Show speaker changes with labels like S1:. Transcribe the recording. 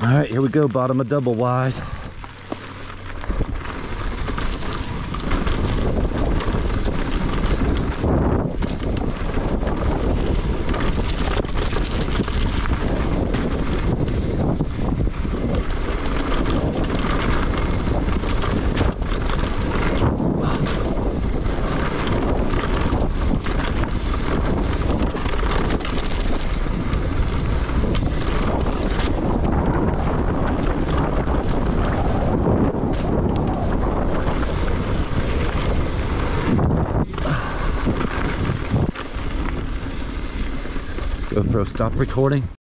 S1: All right, here we go, bottom of double wise. GoPro, stop recording.